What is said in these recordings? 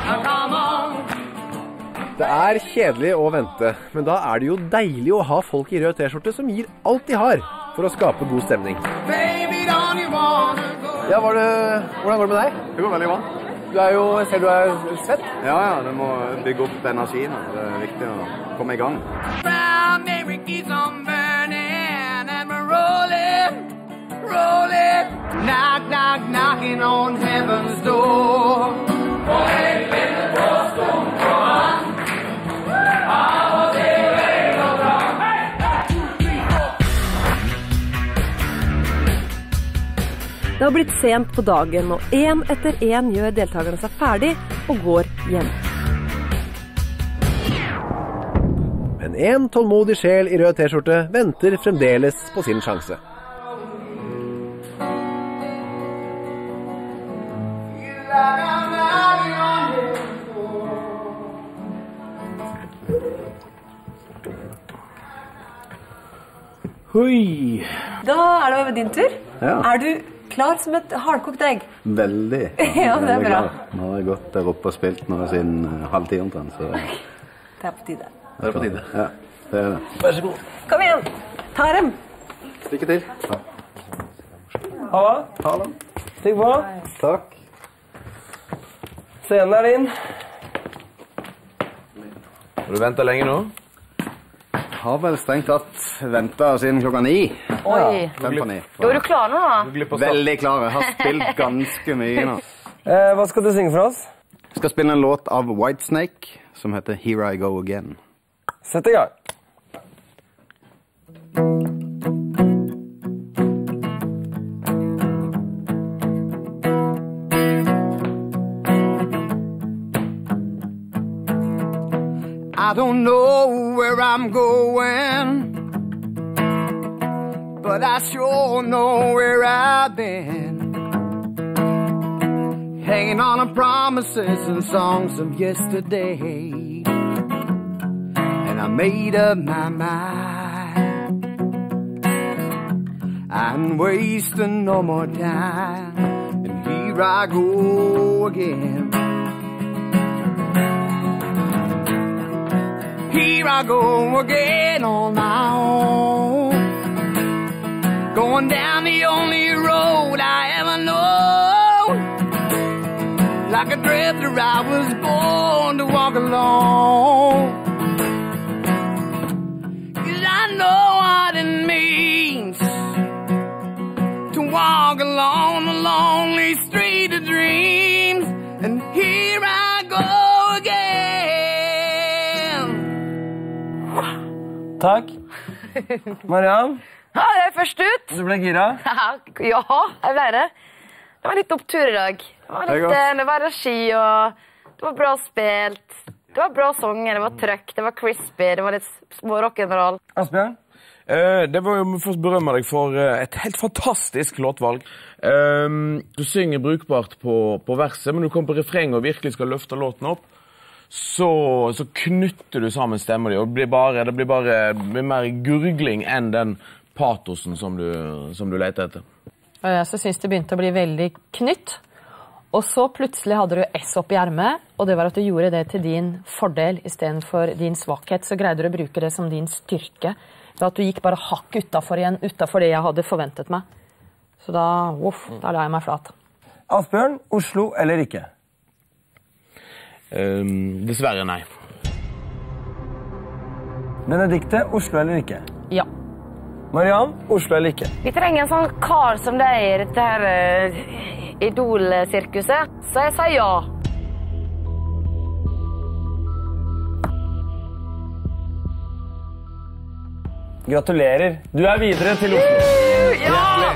Det er kjedelig å vente, men da er det jo deilig å ha folk i rød t-skjorte som gir alt de har for å skape god stemning. Ja, hvordan går det med deg? Det går veldig bra. Du er jo, jeg ser du er svett. Ja, du må bygge opp energien. Det er viktig å komme i gang. Knock, knock, knocking on heaven's door. Det har blitt sent på dagen, og en etter en gjør deltakerne seg ferdig og går hjem. Men en tålmodig sjel i rød t-skjorte venter fremdeles på sin sjanse. Hui! Da er det over din tur. Ja. Er du klar som et hardkokt egg? Veldig. Ja, det er bra. Nå har jeg gått der oppe og spilt nå siden halv 10 omtrent, så... Det er på tide. Det er på tide. Ja, det er det. Vær så god. Kom igjen, ta dem. Lykke til. Halla. Halla. Stikk på. Takk. Scenen er din. Har du ventet lenge nå? Har vel strengt tatt ventet siden klokka 9. Oi. 5:09. Da er du klar nå da? Veldig klar. Jeg har spilt ganske mye nå. Hva skal du synge for oss? Jeg skal spille en låt av Whitesnake som heter Here I Go Again. Sett i gang. I don't know where I'm going, but I sure know where I've been. Hanging on to promises and songs of yesterday. And I made up my mind. I'm wasting no more time. And here I go again. Here I go again on my own, going down the only road I ever know. Like a drifter I was born to walk alone. 'Cause I know what it means to walk along the lonely street of dreams. And here I go again. Takk. Mariann, Ja, jeg er først ut. du ble gira. Ja, jeg ble det. Det var litt opptur i dag. Det var litt det var energi, og det var bra spilt. Det var bra sanger, det var trøkk, det var crispy, det var litt små rock'n'roll. Asbjørn? Det var jo først berømme deg for et helt fantastisk låtvalg. Du synger brukbart på verset, men du kommer på refrenget og virkelig skal løfte låten opp. Så knytter du sammen stemmer og det blir bare mer gurgling enn den patosen som du leter etter. Jeg synes det begynte å bli veldig knytt. Og så plutselig hadde du S opp i ermet, og det var at du gjorde det til din fordel i stedet for din svakhet. Så greide du å bruke det som din styrke. Da at du gikk bare hakk utenfor det jeg hadde forventet meg. Så da la jeg meg flat. Asbjørn, Oslo eller ikke? Dessverre nei. Benedikte, Oslo eller ikke? Ja. Mariann, Oslo eller ikke? Vi trenger en sånn kar som deg i dette her idol-sirkuset, så jeg sier ja. Gratulerer. Du er videre til Oslo. Ja!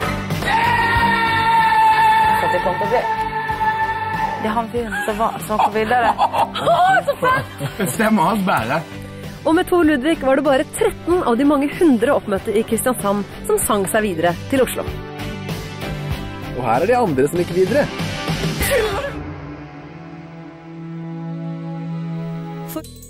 Så det kommer til å bli. Det er han fyren som kom videre. Så fett! Stemmer hans bære. Og med Tor Ludvig var det bare 13 av de mange 100 oppmøtte i Kristiansand som sang seg videre til Oslo. Og her er de andre som gikk videre. For